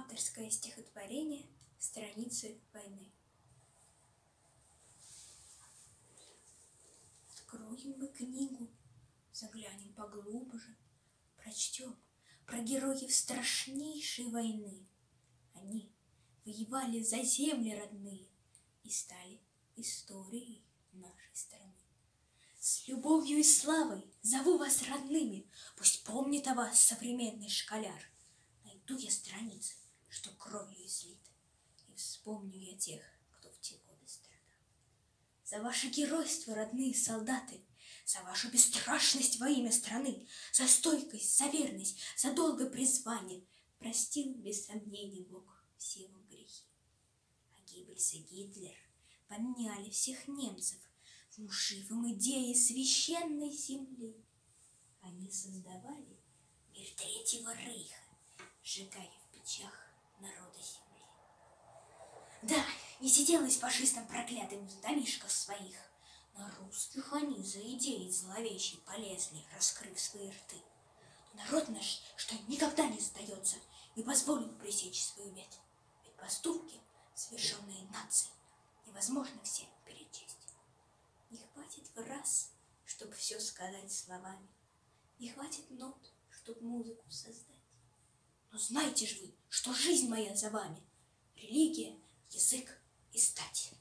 Авторское стихотворение «Страницы войны». Откроем мы книгу, заглянем поглубже, прочтем про героев страшнейшей войны. Они воевали за земли родные и стали историей нашей страны. С любовью и славой зову вас родными, пусть помнит о вас современный школяр. Найду я страницы, что кровью излиты, и вспомню я тех, кто в те годы страдал. За ваше геройство, родные солдаты, за вашу бесстрашность во имя страны, за стойкость, за верность, за долгое призвание простил без сомнений Бог все вам грехи. А Геббельс и Гитлер помяли всех немцев, внушив им идеи священной земли. Они создавали мир Третьего Рейха, сжигая в печах народа земли. Да, не сиделось фашистам проклятым в домишках своих. На русских они за идеи зловещей полезли, раскрыв свои рты. Но народ наш, что никогда не сдается, не позволил пресечь свою ветвь. Ведь поступки, совершенные нацией, невозможно все перечесть. Не хватит фраз, чтоб все сказать словами. Не хватит нот, чтоб музыку создать. Но знайте ж вы, что жизнь моя за вами — религия, язык и стать.